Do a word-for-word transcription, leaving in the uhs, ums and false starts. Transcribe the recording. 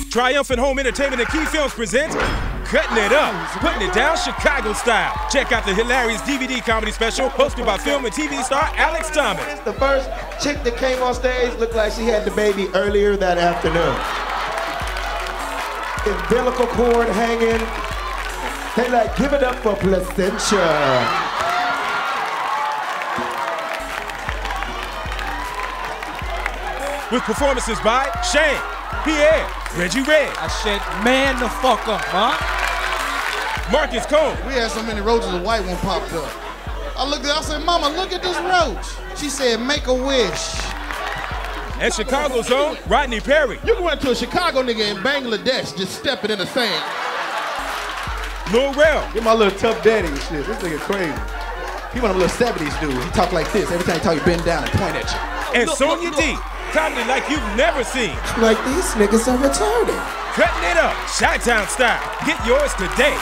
Triumphant Home Entertainment and Key Films presents Cutting It Up, Putting It Down Chicago Style. Check out the hilarious D V D comedy special hosted by film and T V star Alex Thomas. The first chick that came on stage looked like she had the baby earlier that afternoon. Umbilical cord hanging. They like, give it up for Placentia. With performances by Shang, Pierre, Reggie Reg. I said, man the fuck up, huh? Marcus Cone. We had so many roaches, a white one popped up. I looked at her, I said, Mama, look at this roach. She said, make a wish. And Chicago's own Rodney Perry. You can run to a Chicago nigga in Bangladesh just stepping in the sand. Lil Rel. Get my little tough daddy and shit. This nigga crazy. He one of them little seventies dudes. He talk like this. Every time he talk, he bend down and point at you. And Sonya D. Comedy like you've never seen. Like these niggas are retarded. Cutting it up, Chi-Town style. Get yours today.